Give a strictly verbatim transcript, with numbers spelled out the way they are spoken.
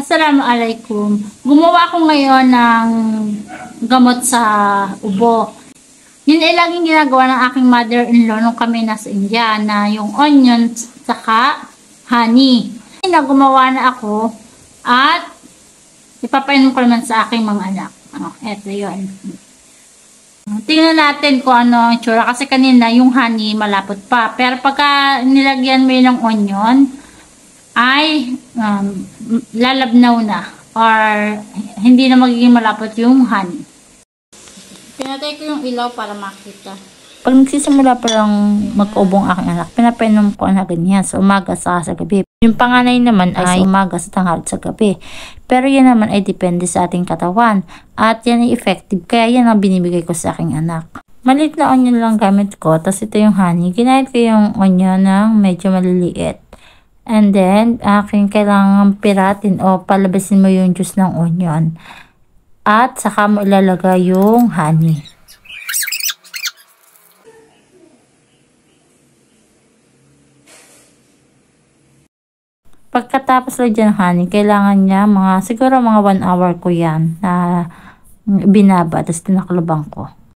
Assalamualaikum. Gumawa ako ngayon ng gamot sa ubo. Yun ay laging ginagawa ng aking mother-in-law nung kami nasa India, na yung onion saka honey. Na gumawa na ako at ipapainom ko naman sa aking mga anak. Oh, eto yun. Tingnan natin kung ano ang itsura, kasi kanina yung honey malapot pa. Pero pagka nilagyan mo yun ng onion, ay um, lalabnaw na or hindi na magiging malapot yung honey. Pinatay ko yung ilaw para makita. Pag nagsisimula pa lang mag-ubong aking anak, pinapainom ko na ganyan sa umaga sa sa gabi. Yung panganay naman ay sa umaga, sa tanghali, sa gabi. Pero yan naman ay depende sa ating katawan. At yan ay effective, kaya yan ang binibigay ko sa aking anak. Maliit na onion lang gamit ko, tapos ito yung honey. Ginayat ko yung onion ng medyo maliliit. And then, aking kailangan piratin o palabasin mo yung juice ng onion. At saka mo ilalagay yung honey. Pagkatapos lagyan ng honey, kailangan niya mga, siguro mga one hour ko yan na binaba, tapos tinaklubang ko.